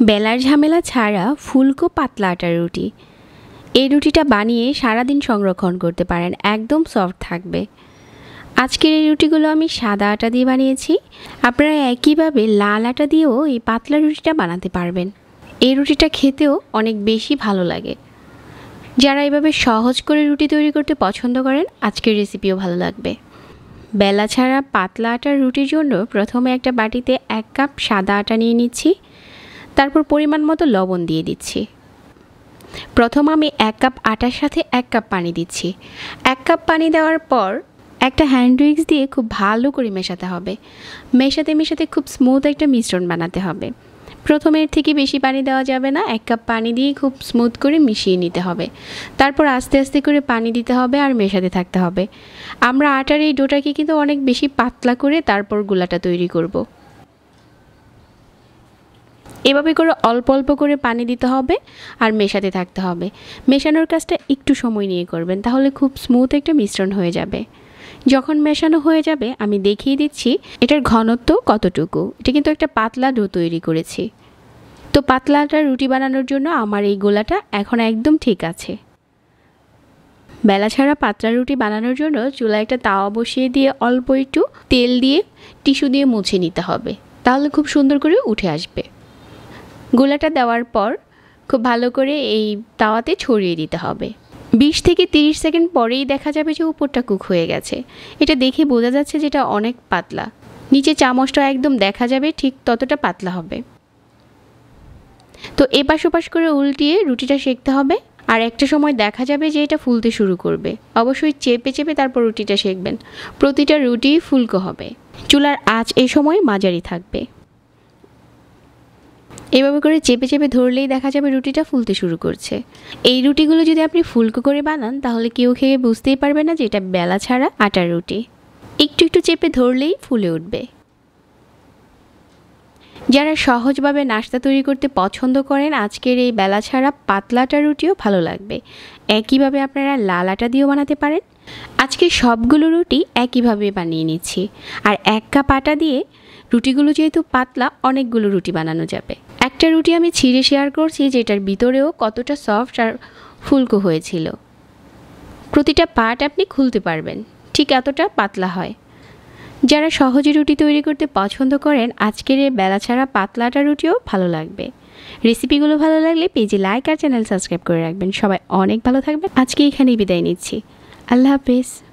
বেলার ঝামেলা ছাড়া ফুলকো পাতলা আটার রুটি। এই রুটিটা বানিয়ে সারাদিন সংরক্ষণ করতে পারেন, একদম সফট থাকবে। আজকের এই রুটিগুলো আমি সাদা আটা দিয়ে বানিয়েছি। আপনারা একইভাবে লাল আটা দিয়েও এই পাতলা রুটিটা বানাতে পারবেন। এই রুটিটা খেতেও অনেক বেশি ভালো লাগে। যারা এভাবে সহজ করে রুটি তৈরি করতে পছন্দ করেন, আজকের রেসিপিও ভালো লাগবে। বেলা ছাড়া পাতলা আটার রুটির জন্য প্রথমে একটা বাটিতে 1 কাপ সাদা আটা নিয়ে নিচ্ছি। তারপর পরিমাণ মতো লবণ দিয়ে দিচ্ছি। প্রথম আমি 1 কাপ আটার সাথে 1 কাপ পানি দিচ্ছি। 1 কাপ পানি দেওয়ার পর একটা হ্যান্ড উইক্স দিয়ে খুব ভালো করে মেশাতে হবে। মেশাতে মেশাতে খুব স্মুথ একটা মিশ্রণ বানাতে হবে। প্রথমের থেকে বেশি পানি দেওয়া যাবে না, 1 কাপ পানি দিয়ে খুব স্মুথ করে মিশিয়ে নিতে হবে। তারপর আস্তে আস্তে করে পানি দিতে হবে আর মেশাতে থাকতে হবে। আমরা আটার এই ডোটাকে কিন্তু অনেক বেশি পাতলা করে তারপর গোলাটা তৈরি করব। এভাবে করে অল্প অল্প করে পানি দিতে হবে আর মেশাতে থাকতে হবে। মেশানোর কাজটা একটু সময় নিয়ে করবেন, তাহলে খুব স্মুথ একটা মিশ্রণ হয়ে যাবে। যখন মেশানো হয়ে যাবে আমি দেখিয়ে দিচ্ছি এটার ঘনত্ব কতটুকু। এটা কিন্তু একটা পাতলা ডো তৈরি করেছি। তো পাতলা আটার রুটি বানানোর জন্য আমার এই গোলাটা এখন একদম ঠিক আছে। বেলা ছাড়া পাতলা রুটি বানানোর জন্য চুলায় একটা তাওয়া বসিয়ে দিয়ে অল্প একটু তেল দিয়ে টিস্যু দিয়ে মুছে নিতে হবে, তাহলে খুব সুন্দর করে উঠে আসবে। গোলাটা দেওয়ার পর খুব ভালো করে এই তাওয়াতে ছড়িয়ে দিতে হবে। 20 থেকে 30 সেকেন্ড পরেই দেখা যাবে যে উপরটা কুক হয়ে গেছে। এটা দেখে বোঝা যাচ্ছে যে এটা অনেক পাতলা। নিচে চামচটা একদম দেখা যাবে ঠিক ততটা পাতলা হবে। তো এপাশ ওপাশ করে উল্টিয়ে রুটিটা সেঁকতে হবে। আর একটা সময় দেখা যাবে যে এটা ফুলতে শুরু করবে। অবশ্যই চেপে চেপে তারপর রুটিটা সেঁকবেন। প্রতিটা রুটি ফুলকো হবে। চুলার আঁচ এই সময় মাঝারি থাকবে। এভাবে করে চেপে চেপে ধরলেই দেখা যাবে রুটিটা ফুলতে শুরু করছে। এই রুটিগুলো যদি আপনি ফুলকো করে বানান, তাহলে কেউ খেয়ে বুঝতেই পারবে না যে এটা বেলা ছাড়া আটার রুটি। একটু একটু চেপে ধরলেই ফুলে উঠবে। যারা সহজভাবে নাস্তা তৈরি করতে পছন্দ করেন, আজকের এই বেলা ছাড়া পাতলা আটার রুটিও ভালো লাগবে। একইভাবে আপনারা লাল আটা দিয়েও বানাতে পারেন। আজকে সবগুলো রুটি একইভাবে বানিয়ে নিচ্ছি। আর 1 কাপ আটা দিয়ে রুটিগুলো যেহেতু পাতলা, অনেকগুলো রুটি বানানো যাবে। একটা রুটি আমি ছিঁড়ে শেয়ার করছি যেটার ভিতরেও কতটা সফট আর ফুলকো হয়েছিল। প্রতিটা পার্ট আপনি খুলতে পারবেন, ঠিক এতটা পাতলা হয়। যারা সহজে রুটি তৈরি করতে পছন্দ করেন, আজকের এই বেলা ছাড়া পাতলা আটা রুটিও ভালো লাগবে। রেসিপিগুলো ভালো লাগলে পেজে লাইক আর চ্যানেল সাবস্ক্রাইব করে রাখবেন। সবাই অনেক ভালো থাকবেন। আজকে এখানেই বিদায় নিচ্ছি। আল্লাহ হাফেজ।